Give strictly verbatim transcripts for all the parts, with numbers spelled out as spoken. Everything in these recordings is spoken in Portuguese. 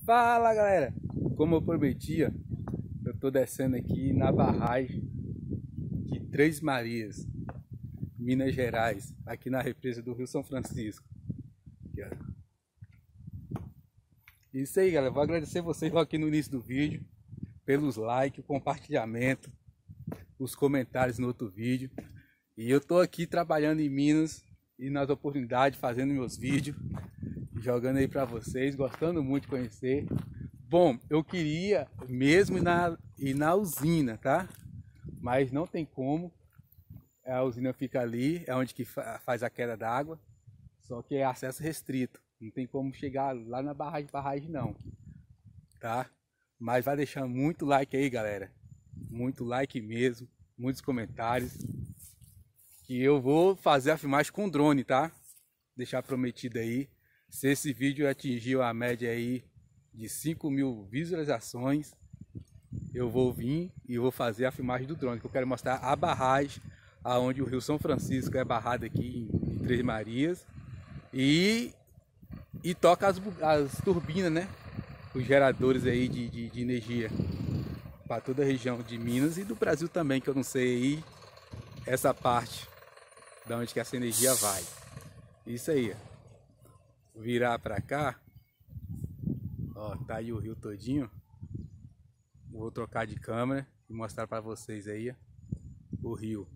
Fala galera, como eu prometia, eu tô descendo aqui na barragem de Três Marias, Minas Gerais, aqui na represa do Rio São Francisco. Aqui, ó. Isso aí galera, vou agradecer vocês logo aqui no início do vídeo, pelos likes, o compartilhamento, os comentários no outro vídeo. E eu tô aqui trabalhando em Minas e nas oportunidades, fazendo meus vídeos, jogando aí para vocês, gostando muito de conhecer. Bom, eu queria mesmo ir na, ir na usina, tá? Mas não tem como. A usina fica ali, é onde que faz a queda d'água, só que é acesso restrito. Não tem como chegar lá na barragem, barragem não, tá? Mas vai deixar muito like aí, galera. Muito like mesmo, muitos comentários. Que eu vou fazer a filmagem com drone, tá? Deixar prometido aí. Se esse vídeo atingiu a média aí de cinco mil visualizações, eu vou vir e vou fazer a filmagem do drone, que eu quero mostrar a barragem aonde o Rio São Francisco é barrado aqui em, em Três Marias e, e toca as, as turbinas, né? Os geradores aí de, de, de energia para toda a região de Minas e do Brasil também, que eu não sei aí essa parte da onde que essa energia vai. Isso aí, ó. Virar para cá, ó, tá aí o rio todinho. Vou trocar de câmera e mostrar para vocês aí, ó, o rio.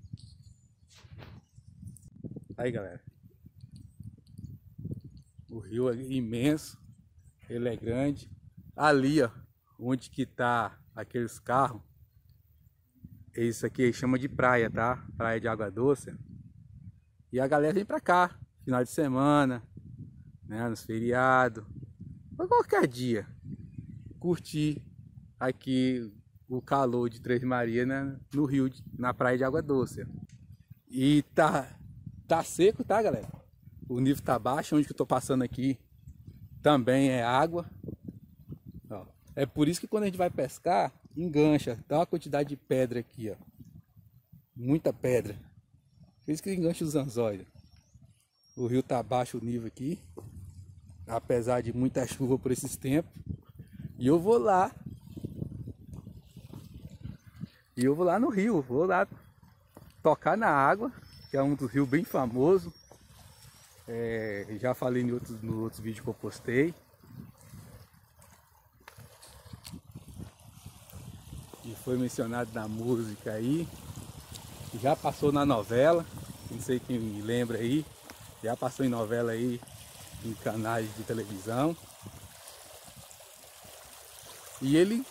Aí galera, o rio é imenso, ele é grande. Ali, ó, onde que tá aqueles carros, isso aqui chama de praia, tá? Praia de água doce. E a galera vem para cá, final de semana, né, nos feriados, ou qualquer dia, curtir aqui o calor de Três Marias, né, no rio, de, na praia de água doce. E tá, tá seco, tá galera? O nível tá baixo, onde que eu tô passando aqui também é água. Ó, é por isso que quando a gente vai pescar, engancha, tá uma quantidade de pedra aqui, ó. Muita pedra. Por isso que engancha os anzóis. O rio tá baixo o nível aqui, apesar de muita chuva por esses tempos. E eu vou lá. E eu vou lá no rio, vou lá tocar na água, que é um dos rios bem famoso. É, já falei em outros, nos outros vídeos que eu postei. E foi mencionado na música aí. Já passou na novela, não sei quem me lembra aí. Já passou em novela aí, em canais de televisão. E ele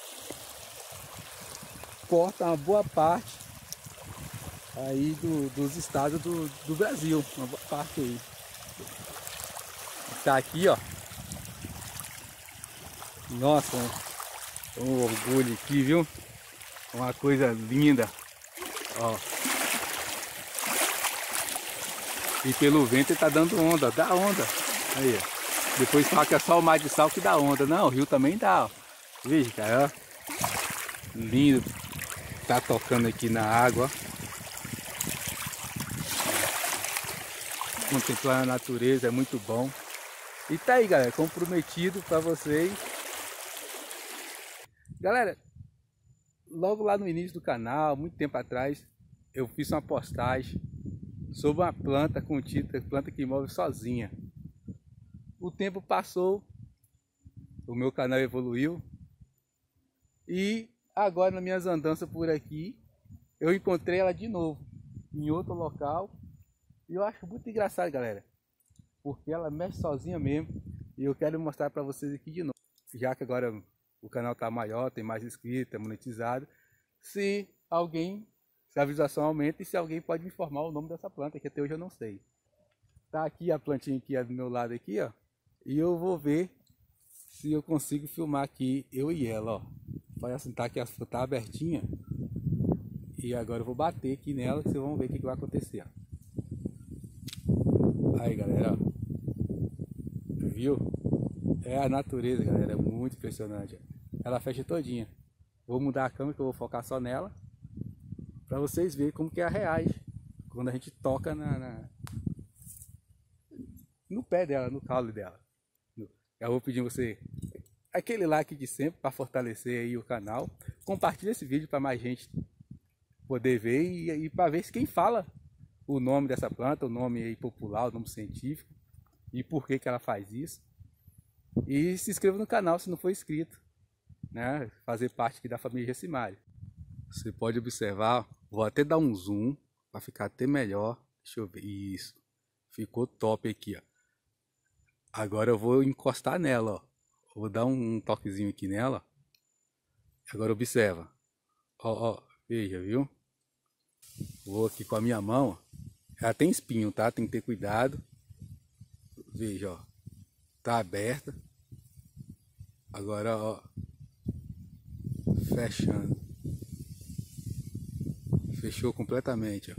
corta uma boa parte aí do, dos estados do, do Brasil, uma boa parte aí. Tá aqui, ó. Nossa, um, um orgulho aqui, viu? Uma coisa linda, ó. E pelo vento ele tá dando onda, dá onda. Aí, ó. Depois fala que é só o mar de sal que dá onda. Não, o rio também dá, ó. Veja, cara, ó. Lindo. Tá tocando aqui na água, ó. Contemplar a natureza é muito bom. E tá aí, galera, comprometido pra vocês. Galera, logo lá no início do canal, muito tempo atrás, eu fiz uma postagem sobre uma planta com o título Planta que Move Sozinha. O tempo passou, o meu canal evoluiu e agora nas minhas andanças por aqui eu encontrei ela de novo em outro local e eu acho muito engraçado, galera, porque ela mexe sozinha mesmo e eu quero mostrar para vocês aqui de novo, já que agora o canal tá maior, tem mais inscritos, é monetizado. Se alguém Se a visualização aumenta e se alguém pode me informar o nome dessa planta, que até hoje eu não sei. Tá aqui a plantinha aqui do meu lado aqui, ó. E eu vou ver se eu consigo filmar aqui eu e ela, ó. Olha assim, tá aqui, tá abertinha. E agora eu vou bater aqui nela, que vocês vão ver o que, que vai acontecer, ó. Aí, galera, ó. Viu? É a natureza, galera, é muito impressionante, ó. Ela fecha todinha. Vou mudar a câmera que eu vou focar só nela, para vocês verem como que ela reage quando a gente toca na, na, no pé dela, no caule dela. Eu vou pedir você aquele like de sempre para fortalecer aí o canal. Compartilha esse vídeo para mais gente poder ver e, e para ver se quem fala o nome dessa planta, o nome aí popular, o nome científico e por que que ela faz isso. E se inscreva no canal se não for inscrito, né? Fazer parte aqui da família Gessimária. Você pode observar, vou até dar um zoom para ficar até melhor. Deixa eu ver, isso, ficou top aqui, ó. Agora eu vou encostar nela, ó. Vou dar um toquezinho aqui nela. Agora observa, ó, ó, veja, viu? Vou aqui com a minha mão, ó. Ela tem espinho, tá? Tem que ter cuidado. Veja, ó, tá aberta. Agora, ó, fechando. Fechou completamente, ó.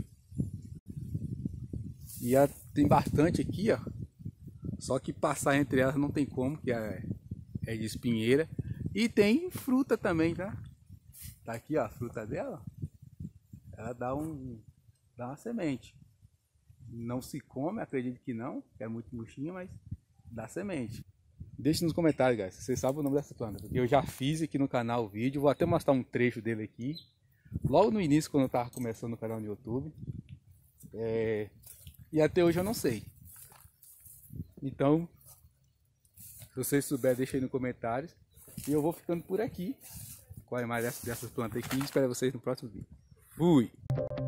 E ela tem bastante aqui, ó. Só que passar entre elas não tem como, que é, é de espinheira. E tem fruta também, tá? Tá aqui, ó, a fruta dela. Ela dá um, dá uma semente. Não se come, acredito que não, é muito murchinha, mas dá semente. Deixe nos comentários, guys, se vocês sabem o nome dessa planta, porque eu já fiz aqui no canal o vídeo, vou até mostrar um trecho dele aqui. Logo no início, quando eu estava começando o canal no YouTube. É... E até hoje eu não sei. Então, se vocês souberem, deixa aí nos comentários. E eu vou ficando por aqui com a imagem dessas plantas aqui. Espero vocês no próximo vídeo. Fui!